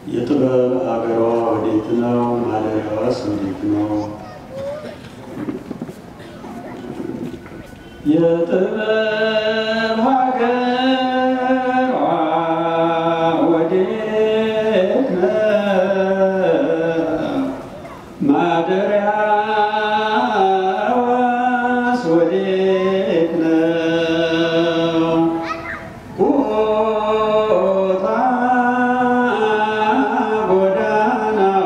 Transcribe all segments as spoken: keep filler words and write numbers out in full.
የጥበብ ሀገሯ ወዴት ነው? ማደሪያዋስ ወዴት ነው? የጥበብ ሀገሯ ወዴት ነው? ማደሪያዋስ ወዴት ነው? ቦታ ጎዳናዋ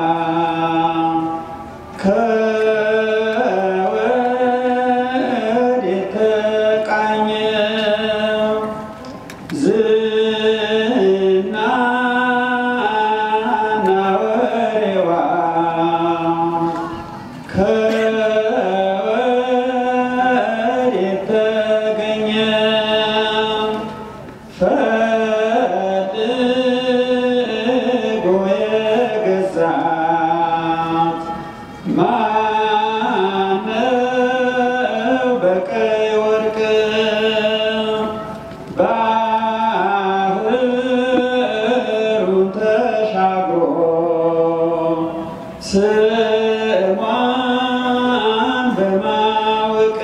ከወዴት ተቃኘው? ዝናና ወሬዋ ከወዴት ተገኘ? ፈልጎ የገዛት ማነው? በቀይ ወርቅ ባህሩን ተሻግሮ ስሟን በማወቅ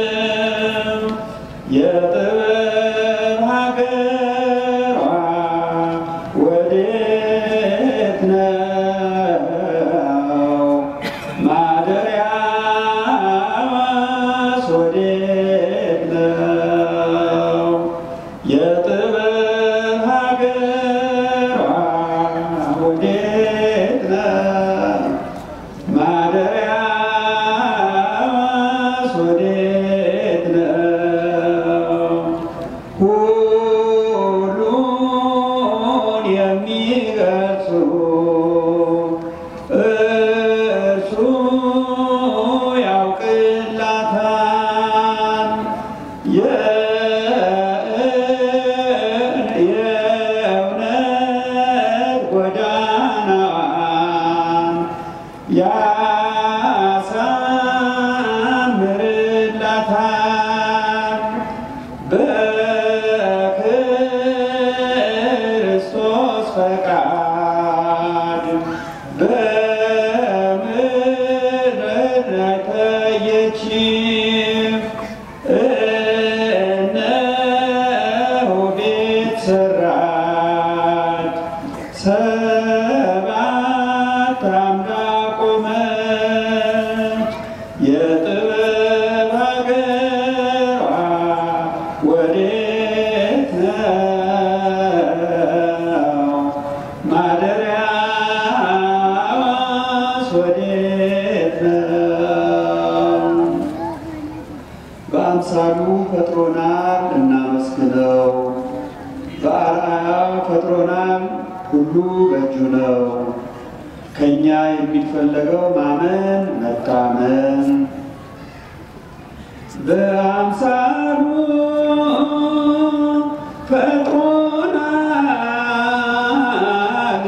የጥበብ ሀገሯ ወዴት ነው? ማደሪያዋስ ወዴት ነው? የጥበብ ሀገሯ ወዴት ነው? ማደሪያዋስ ወዴት ነው? ሁሉን የሚገልጹ እርሱ ያውቅላታል። የእውነት ጎዳናዋን ያሳምርላታል። በክርስቶስ ፈቃድ በምድር ላይ ታየች። እነሆ ቤት ሰራች፣ ሰባት አምዳ ቆመች። የጥበብ ሀገሯ ወዴት ነው? ማደሪያዋስ ወዴት ነው? በአምሳሉ ፈጥሮናል እናመስግነው፣ በአርአያው ፈጥሮናል ሁሉ በእጁ ነው። ከኛ የሚፈለገው ማመን መታመን። በአምሳሉ ፈጥሮናል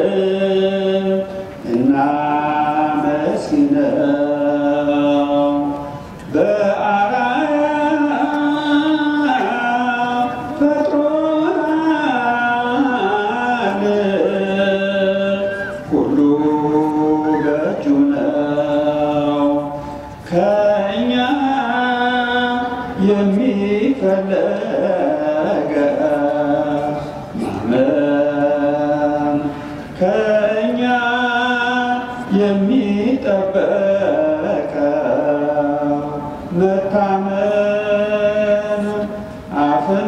እናመስግነው፣ በአርአያው ፈጥሮናል ሁሉ በእጁ ነው። ከእኛ የሚፈለገው ማመን፣ ከእኛ የሚጠበቀው መታመን። አፍም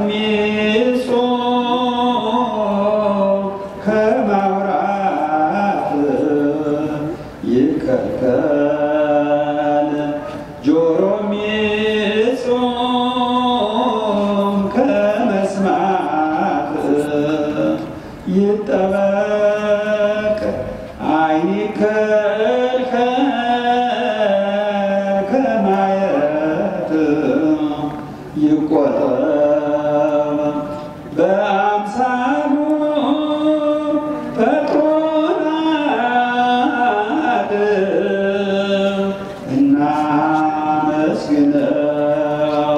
ይጾም ከማውራት ይከልከል፣ ጆሮም ይጾም ከመስማት ይጠበቅ። ዓይን ይከልከል ከማየት ይቆጠብ። በአምሳሉ ፈጥሮናል እናመስግነው፣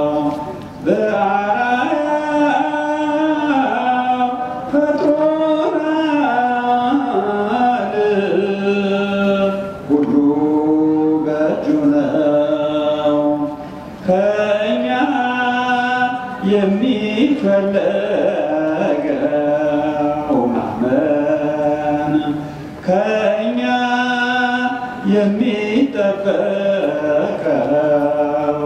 በአርአያው ፈጥሮናል የሚፈለገው ማመን ከእኛ የሚጠበቀው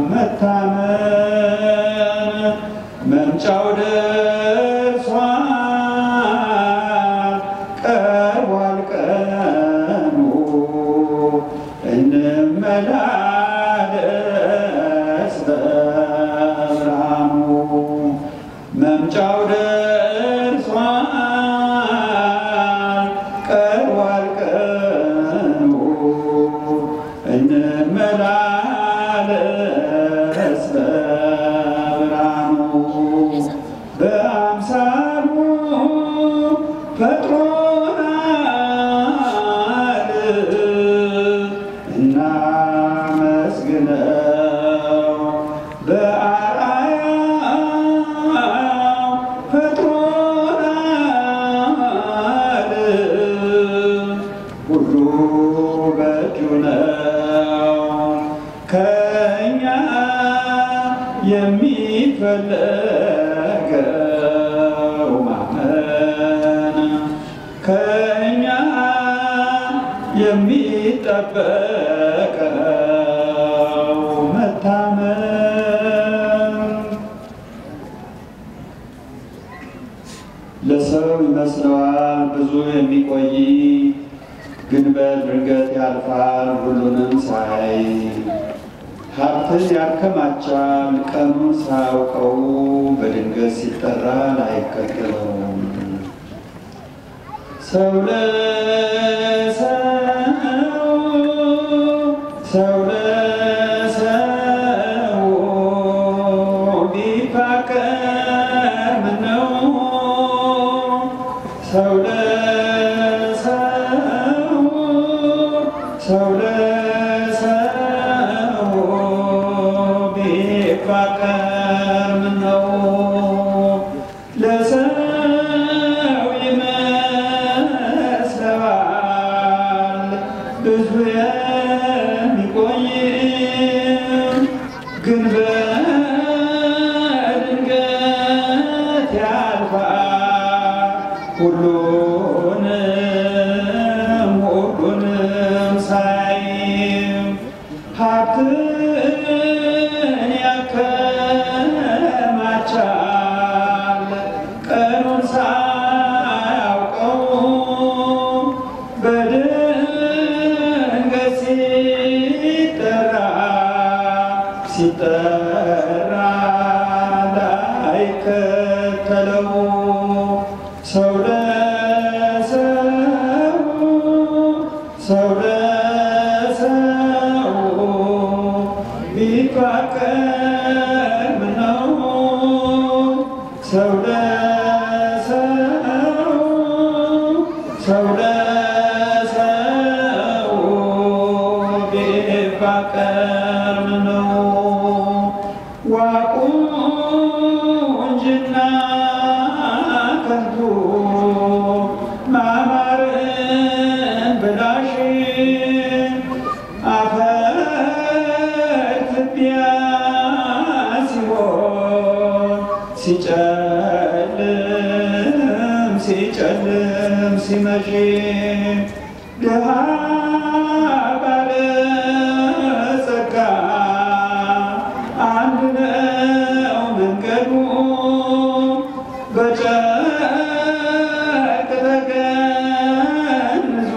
መታመን መምጫው ደርሷል ቀርቧል ቀኑ እንመላለስ በብርሃኑ መምጫው ደርሷል ቀርቧል ቀኑ እንመላለስ በብርሃኑ በአምሳሉ ፈጥሮናል እናመስግነው በአርአያው ፈጥሮናል ሁሉ በእጁ ነው ከእኛ የሚፈለገው ማመን ከእኛ የሚጠበቀው መታመን ለሰው ይመስለዋል ብዙ የሚቆይ ግን በድንገት ያልፋል ሁሉንም ሳይ ሀብትን ያከማቻል ቀኑን ሳያውቀው በድንገት ሲጠራ ላይከተለው ሰው ለሰው ሰው ለሰው ቢፋቀር ምነው ሰው ለሰው ሰው ለሰው ቢፋቀር ምነው ለሰው ይመስለዋል ብዙ የሚቆይ ግን በድንገት ያልፋል ሁሉንም ሁሉንም ሳይ ሀብትን ያከማቻል ቀኑን ሳያውቀው በድንገት ሲጠራ ሲጠራ ላይከተለው ሰው ለሰው ሰው ለሰው ቢፋቀር ምነው ሰው ለሰው ሰው ለሰው ቢፋቀር ምነው ዋቁንጅና ከንቱ ማማርን ብላሽ አፈር ትቢያ ሲሆን ሲጨልም ሲጨልም ሲመሽ ድሃ ባለጸጋ አንድ ነው መንገዱ በጨርቅ ተገንዞ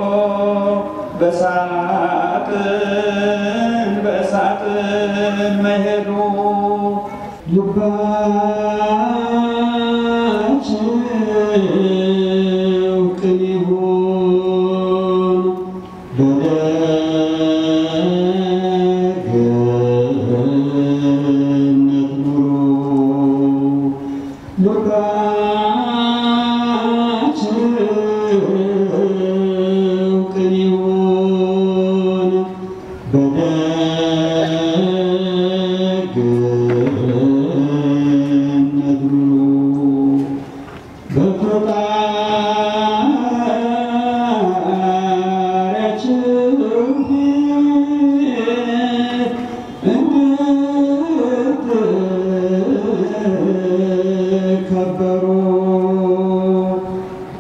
በሳጥን በሳጥን መሄዱ ልባቸው ቅን ይሁን በደግነት ኑሩ ልባቸው ቅን ይሁን በደግነት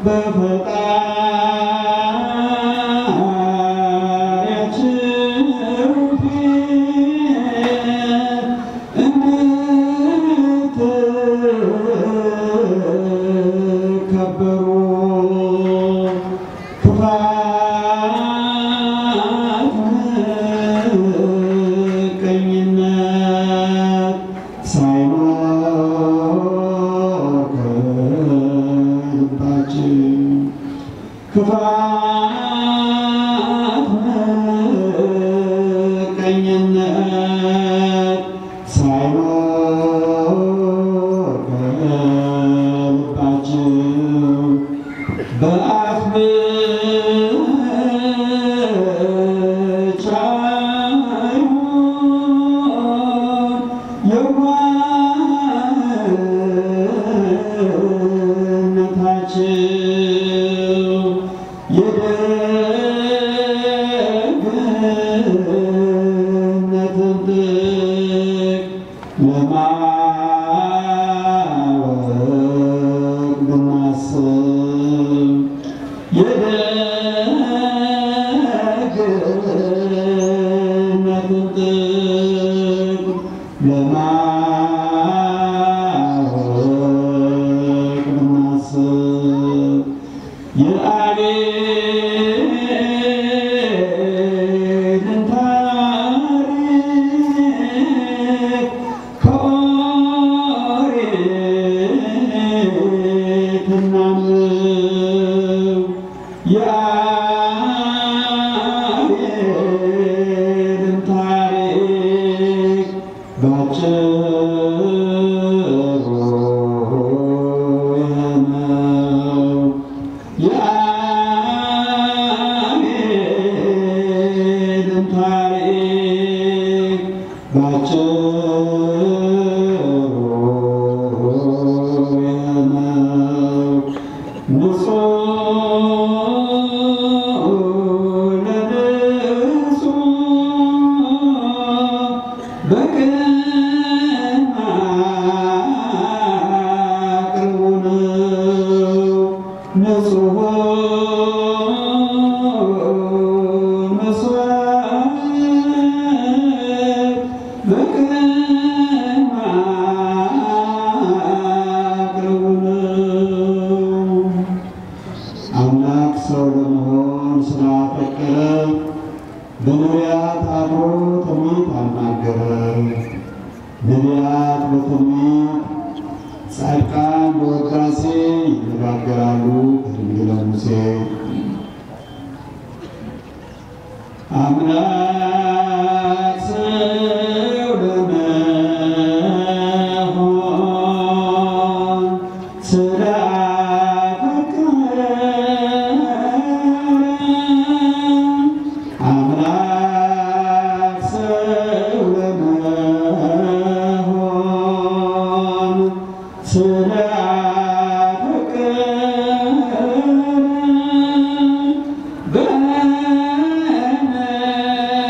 Bene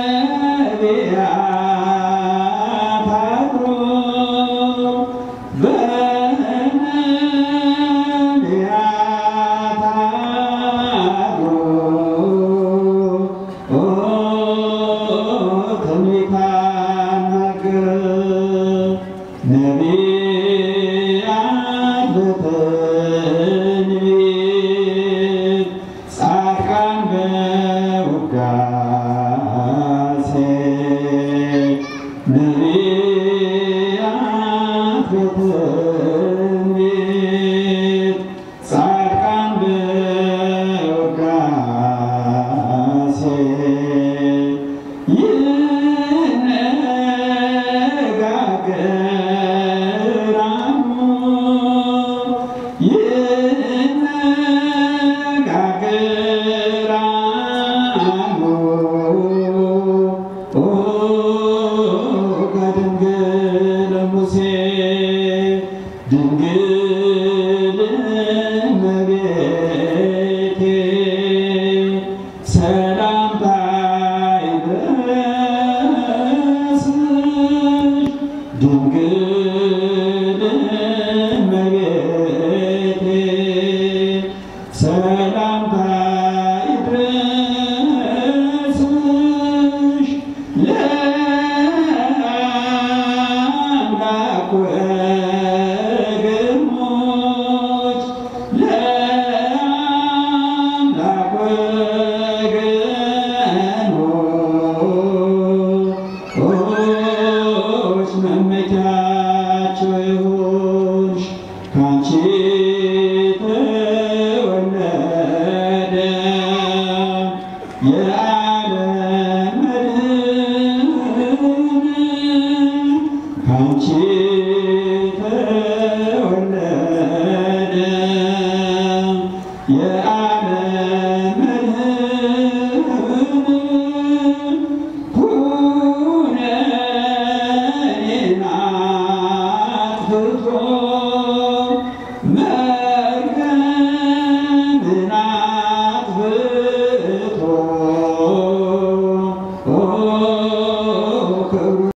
ሰላምታ ይድረስሽ ለአምላክ ወገኖች ለአምላክ ወገኖች መመኪያቸው ይሁንሽ ካንቺ ተወለደ